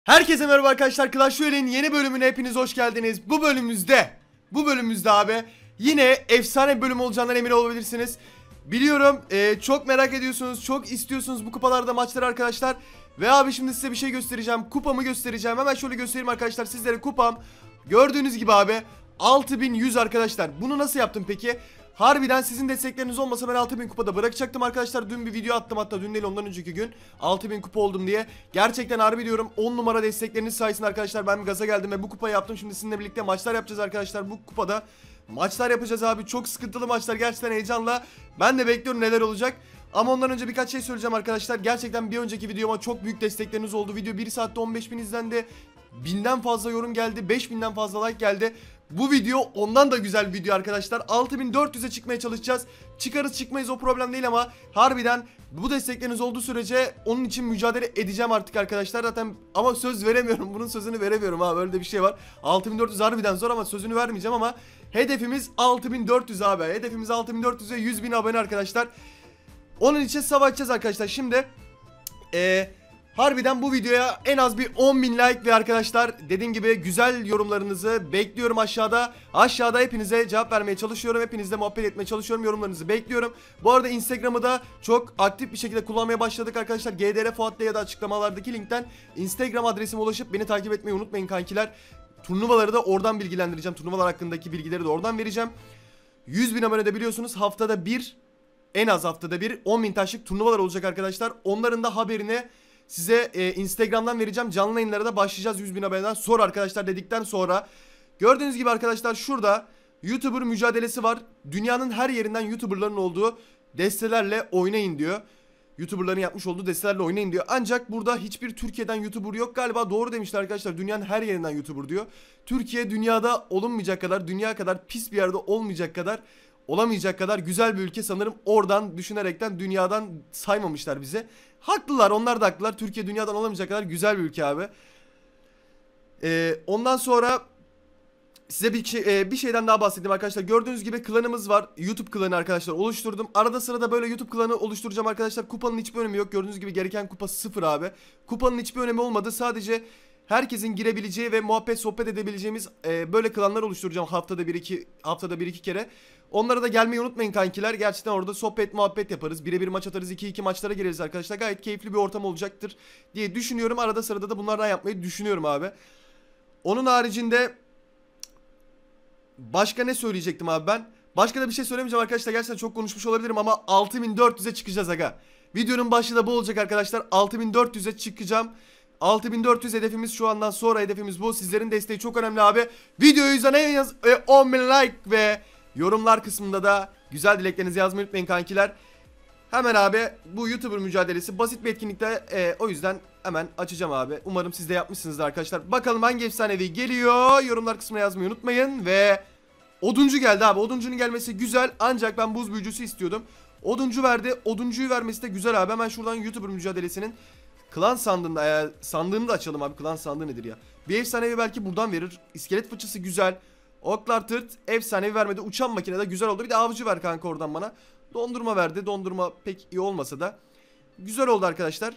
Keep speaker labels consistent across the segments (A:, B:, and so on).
A: Herkese merhaba arkadaşlar, Clash Royale'in yeni bölümüne hepiniz hoş geldiniz. Bu bölümümüzde abi yine efsane bir bölüm olacağından emin olabilirsiniz. Biliyorum çok merak ediyorsunuz, çok istiyorsunuz bu kupalarda maçları arkadaşlar. Ve abi şimdi size bir şey göstereceğim, kupamı göstereceğim. Hemen şöyle göstereyim arkadaşlar sizlere, kupam gördüğünüz gibi abi 6100 arkadaşlar. Bunu nasıl yaptım peki? Harbiden sizin destekleriniz olmasa ben 6000 kupada bırakacaktım arkadaşlar. Dün bir video attım, hatta dün değil ondan önceki gün 6000 kupa oldum diye. Gerçekten harbi diyorum, 10 numara destekleriniz sayesinde arkadaşlar ben bir gaza geldim ve bu kupayı yaptım. Şimdi sizinle birlikte maçlar yapacağız arkadaşlar. Bu kupada maçlar yapacağız abi, çok sıkıntılı maçlar, gerçekten heyecanla. Ben de bekliyorum neler olacak. Ama ondan önce birkaç şey söyleyeceğim arkadaşlar. Gerçekten bir önceki videoma çok büyük destekleriniz oldu. Video 1 saatte 15.000 izlendi. 1000'den fazla yorum geldi. 5000'den fazla like geldi. Bu video ondan da güzel bir video arkadaşlar. 6400'e çıkmaya çalışacağız. Çıkarız çıkmayız o problem değil ama harbiden bu destekleriniz olduğu sürece onun için mücadele edeceğim artık arkadaşlar. Zaten ama söz veremiyorum. Bunun sözünü veremiyorum abi. Öyle de bir şey var. 6400 harbiden zor ama sözünü vermeyeceğim ama hedefimiz 6400 abi. Hedefimiz 6400'e 100.000 abone arkadaşlar. Onun için savaşacağız arkadaşlar. Şimdi harbiden bu videoya en az bir 10.000 like ve arkadaşlar dediğim gibi güzel yorumlarınızı bekliyorum aşağıda. Aşağıda hepinize cevap vermeye çalışıyorum. Hepinizle muhabbet etmeye çalışıyorum. Yorumlarınızı bekliyorum. Bu arada Instagram'ı da çok aktif bir şekilde kullanmaya başladık arkadaşlar. GDR Fuat'ta ya da açıklamalardaki linkten Instagram adresime ulaşıp beni takip etmeyi unutmayın kankiler. Turnuvaları da oradan bilgilendireceğim. Turnuvalar hakkındaki bilgileri de oradan vereceğim. 100.000 abonede biliyorsunuz haftada bir, en az haftada bir 10.000 taşlık turnuvalar olacak arkadaşlar. Onların da haberini size Instagram'dan vereceğim. Canlı yayınlara da başlayacağız 100.000 aboneden sonra arkadaşlar dedikten sonra. Gördüğünüz gibi arkadaşlar şurada YouTuber mücadelesi var. Dünyanın her yerinden YouTuber'ların olduğu destelerle oynayın diyor. YouTuber'ların yapmış olduğu destelerle oynayın diyor. Ancak burada hiçbir Türkiye'den YouTuber yok. Galiba doğru demişler arkadaşlar. Dünyanın her yerinden YouTuber diyor. Türkiye dünyada olunmayacak kadar, dünya kadar pis bir yerde olmayacak kadar, olamayacak kadar güzel bir ülke sanırım. Oradan düşünerekten dünyadan saymamışlar bize. Haklılar, onlar da haklılar. Türkiye dünyadan olamayacak kadar güzel bir ülke abi. Ondan sonra size bir şeyden daha bahsedeyim arkadaşlar. Gördüğünüz gibi klanımız var. YouTube klanı arkadaşlar oluşturdum. Arada sırada böyle YouTube klanı oluşturacağım arkadaşlar. Kupanın hiçbir önemi yok. Gördüğünüz gibi gereken kupa 0 abi. Kupanın hiçbir önemi olmadı. Sadece herkesin girebileceği ve muhabbet sohbet edebileceğimiz böyle klanlar oluşturacağım haftada bir iki kere. Onlara da gelmeyi unutmayın kankiler. Gerçekten orada sohbet muhabbet yaparız. Birebir maç atarız. 2-2 maçlara gireriz arkadaşlar. Gayet keyifli bir ortam olacaktır diye düşünüyorum. Arada sırada da bunlardan yapmayı düşünüyorum abi. Onun haricinde başka ne söyleyecektim abi ben? Başka da bir şey söylemeyeceğim arkadaşlar. Gerçekten çok konuşmuş olabilirim ama 6400'e çıkacağız aga. Videonun başlığı da bu olacak arkadaşlar. 6400'e çıkacağım. 6400 hedefimiz, şu andan sonra hedefimiz bu. Sizlerin desteği çok önemli abi. Videoyu izleyin, 10.000 like ve yorumlar kısmında da güzel dileklerinizi yazmayı unutmayın kankiler. Hemen abi bu YouTuber mücadelesi basit bir etkinlikte, o yüzden hemen açacağım abi. Umarım siz de yapmışsınızdır arkadaşlar. Bakalım hangi efsanevi geliyor. Yorumlar kısmına yazmayı unutmayın ve oduncu geldi abi. Oduncunun gelmesi güzel ancak ben buz büyücüsü istiyordum. Oduncu verdi. Oduncuyu vermesi de güzel abi. Hemen şuradan YouTuber mücadelesinin klan sandığında, sandığını da açalım abi. Klan sandığı nedir ya? Bir efsanevi belki buradan verir. İskelet fıçısı güzel. Oklar tırt efsanevi vermedi. Uçan makine de güzel oldu. Bir de avcı ver kanka oradan bana. Dondurma verdi. Dondurma pek iyi olmasa da güzel oldu arkadaşlar.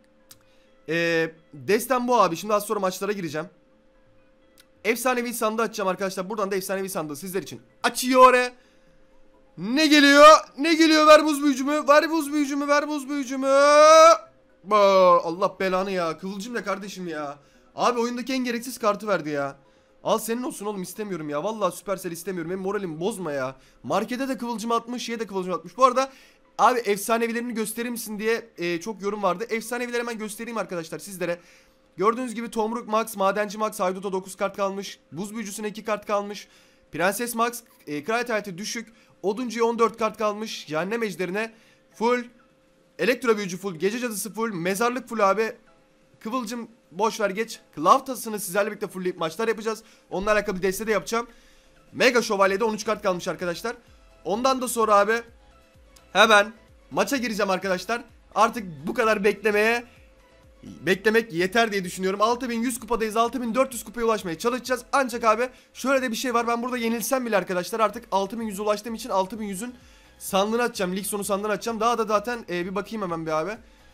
A: Destem bu abi. Şimdi az sonra maçlara gireceğim. Efsanevi sandığı açacağım arkadaşlar. Buradan da efsanevi sandığı sizler için açıyor. Ne geliyor? Ne geliyor? Ver buz büyücümü. Ver buz büyücümü. Ver buz büyücümü. Allah belanı ya. Kıvılcım ne kardeşim ya. Abi oyundaki en gereksiz kartı verdi ya. Al senin olsun oğlum, istemiyorum ya. Vallahi Supercell istemiyorum. Benim moralimi bozma ya. Markete de kıvılcım atmış, şeye de kıvılcım atmış. Bu arada abi efsanevilerini gösterir misin diye çok yorum vardı. Efsanevileri hemen göstereyim arkadaşlar sizlere. Gördüğünüz gibi Tomruk Max, Madenci Max, Haydut'a 9 kart kalmış. Buz Büyücüsü'ne 2 kart kalmış. Prenses Max, kraliyet düşük. Oduncu'ya 14 kart kalmış. Cehennem Ejderine full. Elektro Büyücü full. Gece Cadısı full. Mezarlık full abi. Kıvılcım boş ver geç. Klavtasını sizlerle birlikte fullleyip maçlar yapacağız. Onunla alakalı bir deste de yapacağım. Mega Şövalye'de 13 kart kalmış arkadaşlar. Ondan da sonra abi hemen maça gireceğim arkadaşlar. Artık bu kadar beklemek yeter diye düşünüyorum. 6100 kupadayız. 6400 kupaya ulaşmaya çalışacağız. Ancak abi şöyle de bir şey var. Ben burada yenilsem bile arkadaşlar artık 6100'e ulaştığım için 6100'ün sandığını açacağım. Lig sonu sandığını açacağım. Daha da zaten bir bakayım hemen bir abi.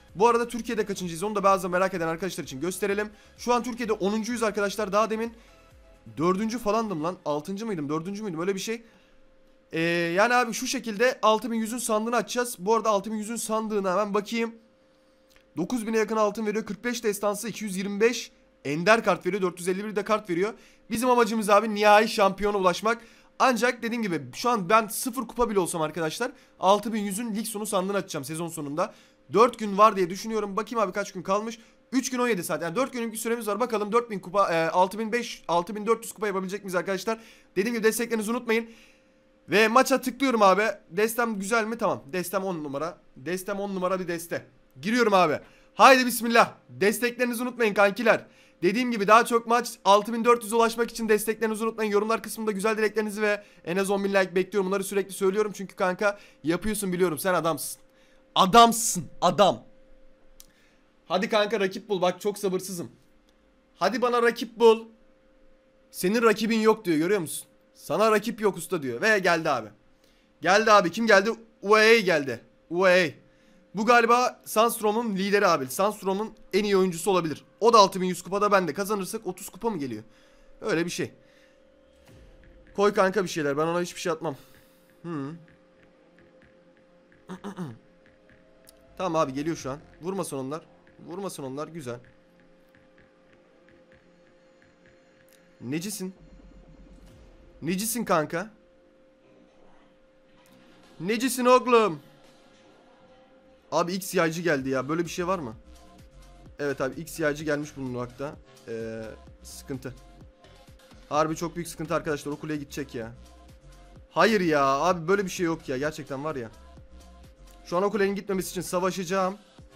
A: Bu arada Türkiye'de kaçıncıyız onu da bazı merak eden arkadaşlar için gösterelim. Şu an Türkiye'de 10.'yüz arkadaşlar. Daha demin 4. falandım lan. 6. mıydım 4. müydüm öyle bir şey. Yani abi şu şekilde 6100'ün sandığını açacağız. Bu arada 6100'ün sandığına hemen bakayım. 9000'e yakın altın veriyor. 45 destansı, 225 ender kart veriyor. 451 de kart veriyor. Bizim amacımız abi nihai şampiyona ulaşmak. Ancak dediğim gibi şu an ben 0 kupa bile olsam arkadaşlar 6100'ün lig sonu sandığını açacağım sezon sonunda. 4 gün var diye düşünüyorum. Bakayım abi kaç gün kalmış. 3 gün 17 saat. Yani 4 günlük bir süremiz var. Bakalım 4000 kupa, 6400 kupa yapabilecek miyiz arkadaşlar? Dediğim gibi desteklerinizi unutmayın. Ve maça tıklıyorum abi. Destem güzel mi? Tamam. Destem 10 numara. Destem 10 numara bir deste. Giriyorum abi. Haydi bismillah. Desteklerinizi unutmayın kankiler. Dediğim gibi daha çok maç 6400'e ulaşmak için desteklerinizi unutmayın. Yorumlar kısmında güzel dileklerinizi ve en az 10.000 like bekliyorum. Bunları sürekli söylüyorum çünkü kanka yapıyorsun biliyorum. Sen adamsın. Adamsın. Adam. Hadi kanka rakip bul. Bak çok sabırsızım. Hadi bana rakip bul. Senin rakibin yok diyor, görüyor musun? Sana rakip yok usta diyor. Ve geldi abi. Geldi abi. Kim geldi? UAE geldi. UAE. Bu galiba Sandstrom'un lideri abi. Sandstrom'un en iyi oyuncusu olabilir. O da 6100 kupada, ben de kazanırsak 30 kupa mı geliyor? Öyle bir şey. Koy kanka bir şeyler. Ben ona hiçbir şey atmam. Tamam abi geliyor şu an. Vurmasın onlar. Vurmasın onlar. Güzel. Necisin? Necisin kanka? Necisin oğlum? Abi X yaycı geldi ya. Böyle bir şey var mı? Evet abi X yaycı gelmiş bulunmakta. Sıkıntı. Harbi çok büyük sıkıntı arkadaşlar. O kuleye gidecek ya. Hayır ya abi böyle bir şey yok ya. Gerçekten var ya. Şu an o kulenin gitmemesi için savaşacağım.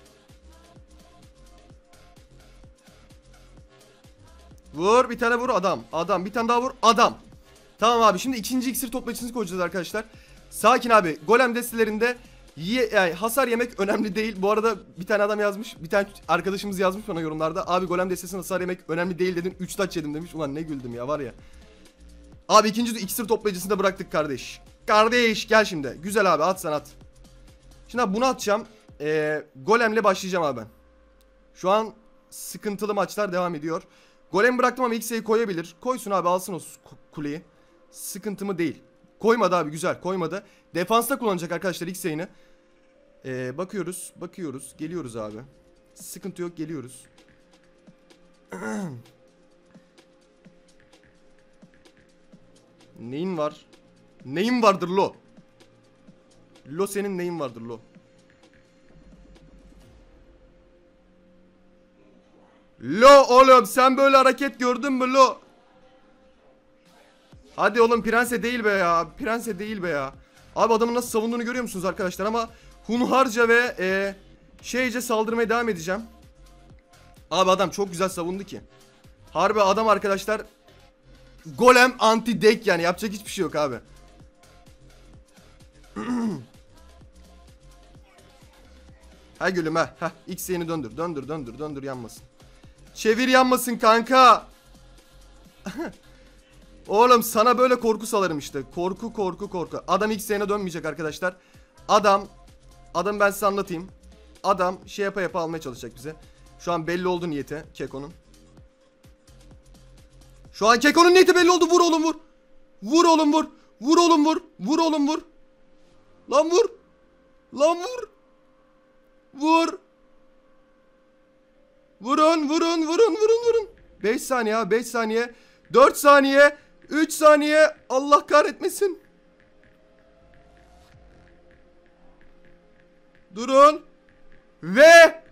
A: Vur bir tane vur adam. Adam bir tane daha vur adam. Tamam abi şimdi ikinci iksir toplayıcısını koyacağız arkadaşlar. Sakin abi. Golem destelerinde yani hasar yemek önemli değil. Bu arada bir tane adam yazmış. Bir tane arkadaşımız yazmış bana yorumlarda. Abi golem destesinde hasar yemek önemli değil dedin. 3 taç yedim demiş. Ulan ne güldüm ya var ya. Abi ikinci iksir toplayıcısını da bıraktık kardeş. Kardeş gel şimdi. Güzel abi at sen at. Şimdi abi bunu atacağım. Golemle başlayacağım abi ben. Şu an sıkıntılı maçlar devam ediyor. Golem bıraktım ama X'e koyabilir. Koysun abi alsın o kuleyi. Sıkıntı mı değil. Koymadı abi güzel koymadı. Defansta kullanacak arkadaşlar X'e'ini. Bakıyoruz. Bakıyoruz. Geliyoruz abi. Sıkıntı yok geliyoruz. Neyin var? Neyin vardır lo? Lo senin neyin vardır lo? Lo oğlum sen böyle hareket gördün mü lo? Hadi oğlum prense değil be ya. Prense değil be ya. Abi adamın nasıl savunduğunu görüyor musunuz arkadaşlar? Ama hunharca ve şeyce saldırmaya devam edeceğim. Abi adam çok güzel savundu ki. Harbi adam arkadaşlar. Golem anti deck yani yapacak hiçbir şey yok abi. Ha gülüm ha. Heh, X'ini döndür. Döndür döndür döndür yanmasın. Çevir yanmasın kanka. Oğlum sana böyle korku salarım işte. Korku korku korku. Adam X'ine dönmeyecek arkadaşlar. Adam ben size anlatayım. Adam şey yapa yapa almaya çalışacak bize. Şu an belli oldu niyeti Keko'nun. Şu an Keko'nun niyeti belli oldu. Vur oğlum vur. Vur oğlum vur. Vur oğlum vur. Vur oğlum vur. Lan vur. Lan vur. Vur. Vurun vurun vurun vurun vurun. 5 saniye abi 5 saniye. 4 saniye. 3 saniye. Allah kahretmesin. Durun. Ve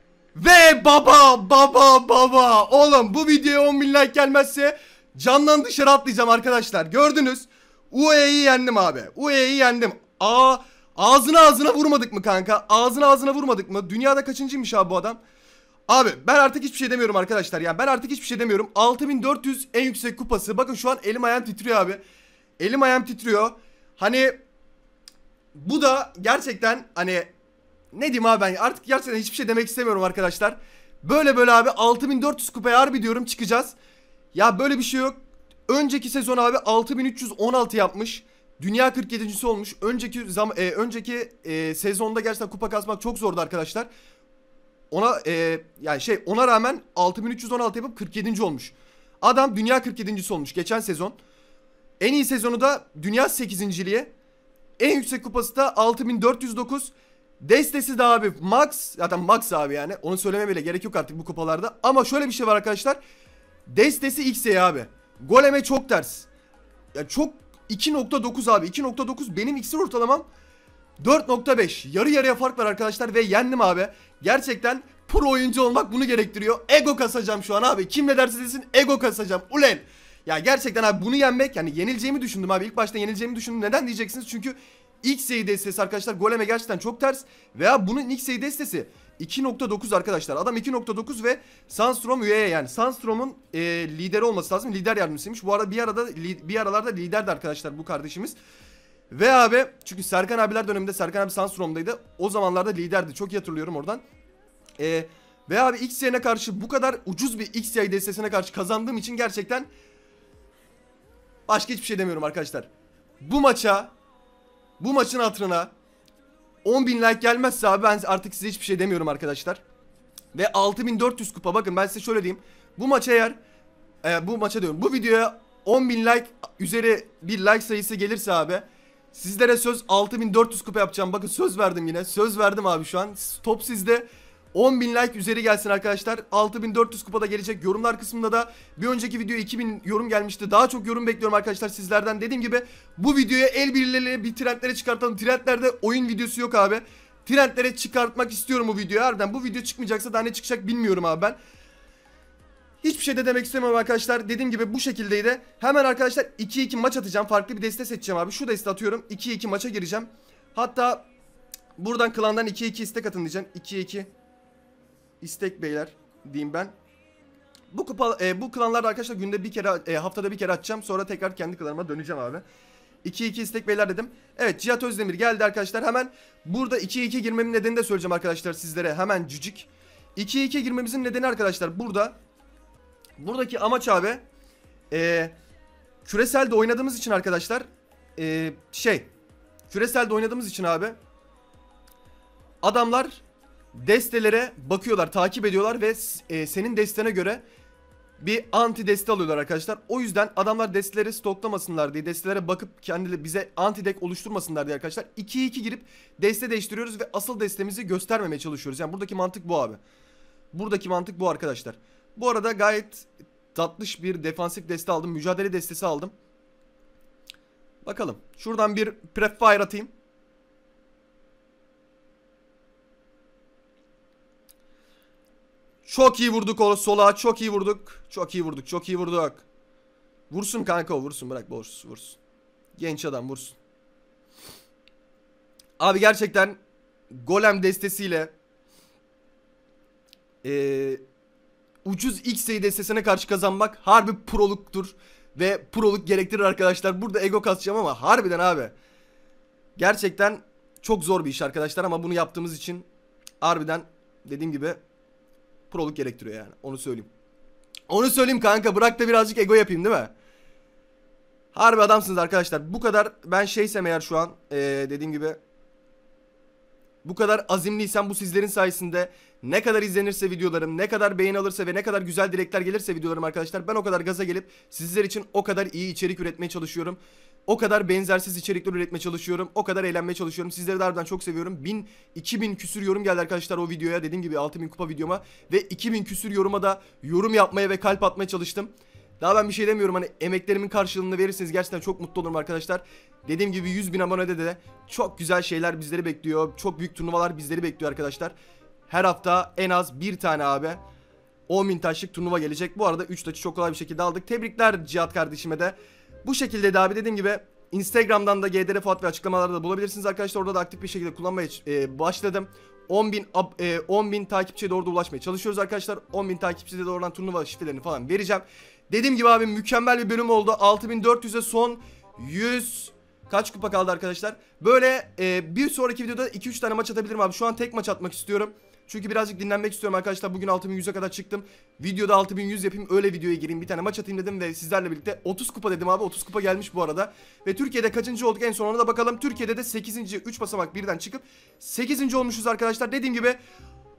A: baba. Oğlum bu videoya 10.000 like gelmezse camdan dışarı atlayacağım arkadaşlar. Gördünüz. UAE'yi yendim abi. UAE'yi yendim. Ağzına vurmadık mı kanka? Ağzına vurmadık mı? Dünyada kaçıncıymış abi bu adam? Abi ben artık hiçbir şey demiyorum arkadaşlar ya. Ben artık hiçbir şey demiyorum. 6400 en yüksek kupası. Bakın şu an elim ayağım titriyor abi. Elim ayağım titriyor. Hani bu da gerçekten hani ne diyeyim abi ben artık gerçekten hiçbir şey demek istemiyorum arkadaşlar. Böyle abi 6400 kupaya harbi diyorum çıkacağız. Ya böyle bir şey yok. Önceki sezon abi 6316 yapmış. Dünya 47.'si olmuş. Önceki sezonda gerçekten kupa kasmak çok zordu arkadaşlar. ona rağmen 6316 yapıp 47. olmuş. Adam dünya 47.si olmuş geçen sezon. En iyi sezonu da dünya 8.liği. En yüksek kupası da 6409. Destesi de abi max. Zaten max abi yani. Onu söylememe bile gerek yok artık bu kupalarda. Ama şöyle bir şey var arkadaşlar. Destesi XY abi. Goleme çok ters. Ya çok 2.9 abi. 2.9 benim iksir ortalamam 4.5. Yarı yarıya fark var arkadaşlar ve yendim abi. Gerçekten pro oyuncu olmak bunu gerektiriyor. Ego kasacağım şu an abi. Kim ne derse desin ego kasacağım. Ulen. Ya gerçekten abi bunu yenmek, yani yenileceğimi düşündüm abi. İlk başta yenileceğimi düşündüm. Neden diyeceksiniz? Çünkü XY destesi arkadaşlar goleme gerçekten çok ters. Veya bunun XY destesi 2.9 arkadaşlar. Adam 2.9 ve Sandstrom üyeye, yani Sandstrom'un lideri olması lazım. Lider yardımcısıymış. Bu arada bir aralarda liderdi arkadaşlar bu kardeşimiz. Ve abi çünkü Serkan abiler döneminde Serkan abi Sandstrom'daydı. O zamanlarda liderdi. Çok iyi hatırlıyorum oradan. Ve abi XY'ne karşı bu kadar ucuz bir XY destesine karşı kazandığım için gerçekten başka hiçbir şey demiyorum arkadaşlar. Bu maçın hatırına 10.000 like gelmezse abi ben artık size hiçbir şey demiyorum arkadaşlar. Ve 6400 kupa, bakın ben size şöyle diyeyim. Bu maça eğer bu videoya 10.000 like üzeri bir like sayısı gelirse abi, sizlere söz 6400 kupa yapacağım. Bakın söz verdim yine. Söz verdim abi şu an. Top sizde. 10.000 like üzeri gelsin arkadaşlar. 6400 kupada gelecek. Yorumlar kısmında da bir önceki video 2000 yorum gelmişti. Daha çok yorum bekliyorum arkadaşlar sizlerden. Dediğim gibi bu videoya el birliğiyle bir trendlere çıkartalım. Trendlerde oyun videosu yok abi. Trendlere çıkartmak istiyorum bu videoyu. Harbiden bu video çıkmayacaksa daha ne çıkacak bilmiyorum abi ben. Hiçbir şey de demek istemiyorum arkadaşlar. Dediğim gibi bu şekildeydi. Hemen arkadaşlar 2-2 maç atacağım. Farklı bir deste seçeceğim abi. Şu deste atıyorum. 2-2 maça gireceğim. Hatta buradan klandan 2-2 istek atın diyeceğim. 2-2 istek beyler diyeyim ben. Bu klanlarda arkadaşlar günde bir kere, haftada bir kere atacağım. Sonra tekrar kendi klanıma döneceğim abi. 2-2 istek beyler dedim. Evet, Cihat Özdemir geldi arkadaşlar. Hemen burada 2-2 girmemin nedenini de söyleyeceğim arkadaşlar sizlere. Hemen cücük. 2-2 girmemizin nedeni arkadaşlar buradaki amaç abi küreselde oynadığımız için arkadaşlar, küreselde oynadığımız için abi adamlar destelere bakıyorlar, takip ediyorlar ve senin destene göre bir anti deste alıyorlar arkadaşlar. O yüzden adamlar desteleri stoklamasınlar diye, destelere bakıp kendileri bize anti deck oluşturmasınlar diye arkadaşlar 2-2 girip deste değiştiriyoruz ve asıl destemizi göstermemeye çalışıyoruz. Yani buradaki mantık bu abi. Buradaki mantık bu arkadaşlar. Bu arada gayet tatlış bir defansif deste aldım. Mücadele destesi aldım. Bakalım. Şuradan bir prep fire atayım. Çok iyi vurduk o sola. Çok iyi vurduk. Çok iyi vurduk. Çok iyi vurduk. Vursun kanka o. Vursun. Bırak vursun. Genç adam vursun. Abi gerçekten golem destesiyle ucuz XY destesine karşı kazanmak harbi proluktur. Ve proluk gerektirir arkadaşlar. Burada ego kasacağım ama harbiden abi gerçekten çok zor bir iş arkadaşlar. Ama bunu yaptığımız için harbiden dediğim gibi proluk gerektiriyor yani. Onu söyleyeyim. Onu söyleyeyim kanka. Bırak da birazcık ego yapayım değil mi? Harbi adamsınız arkadaşlar. Bu kadar ben şeysem eğer şu an dediğim gibi bu kadar azimliysem bu sizlerin sayesinde, ne kadar izlenirse videolarım, ne kadar beğeni alırsa ve ne kadar güzel dilekler gelirse videolarım arkadaşlar, ben o kadar gaza gelip sizler için o kadar iyi içerik üretmeye çalışıyorum. O kadar benzersiz içerikler üretmeye çalışıyorum. O kadar eğlenmeye çalışıyorum. Sizleri de harbiden çok seviyorum. 2000 küsür yorum geldi arkadaşlar o videoya. Dediğim gibi 6000 kupa videoma. Ve 2000 küsür yoruma da yorum yapmaya ve kalp atmaya çalıştım. Daha ben bir şey demiyorum, hani emeklerimin karşılığını verirseniz gerçekten çok mutlu olurum arkadaşlar. Dediğim gibi 100.000 abonede de çok güzel şeyler bizleri bekliyor. Çok büyük turnuvalar bizleri bekliyor arkadaşlar. Her hafta en az bir tane abi 10.000 taşlık turnuva gelecek. Bu arada 3 taşı çok kolay bir şekilde aldık. Tebrikler Cihat kardeşime de. Bu şekilde de abi dediğim gibi Instagram'dan da GDR Fuat ve açıklamalarda da bulabilirsiniz arkadaşlar. Orada da aktif bir şekilde kullanmaya başladım. 10.000 takipçiye doğru da ulaşmaya çalışıyoruz arkadaşlar. 10.000 takipçiye doğru olan turnuva şifrelerini falan vereceğim. Dediğim gibi abi mükemmel bir bölüm oldu. 6400'e son 100 kaç kupa kaldı arkadaşlar. Böyle bir sonraki videoda 2-3 tane maç atabilirim abi. Şu an tek maç atmak istiyorum. Çünkü birazcık dinlenmek istiyorum arkadaşlar. Bugün 6100'e kadar çıktım. Videoda 6100 yapayım, öyle videoya gireyim. Bir tane maç atayım dedim ve sizlerle birlikte 30 kupa dedim abi. 30 kupa gelmiş bu arada. Ve Türkiye'de kaçıncı olduk en son ona da bakalım. Türkiye'de de 8. 3 basamak birden çıkıp 8. olmuşuz arkadaşlar. Dediğim gibi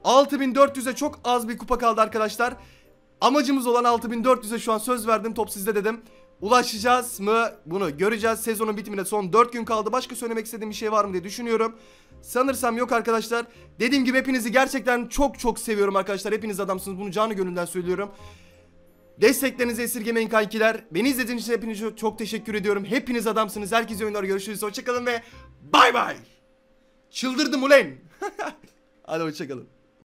A: 6400'e çok az bir kupa kaldı arkadaşlar. Amacımız olan 6400'e şu an söz verdim. Top sizde dedim. Ulaşacağız mı? Bunu göreceğiz. Sezonun bitimine son 4 gün kaldı. Başka söylemek istediğim bir şey var mı diye düşünüyorum. Sanırsam yok arkadaşlar. Dediğim gibi hepinizi gerçekten çok seviyorum arkadaşlar. Hepiniz adamsınız. Bunu canı gönülden söylüyorum. Desteklerinizi esirgemeyin kankiler. Beni izlediğiniz için hepinize çok teşekkür ediyorum. Hepiniz adamsınız. Herkese oyunlar, görüşürüz. Hoşçakalın ve bay bay. Çıldırdım ulan. Hadi hoşçakalın.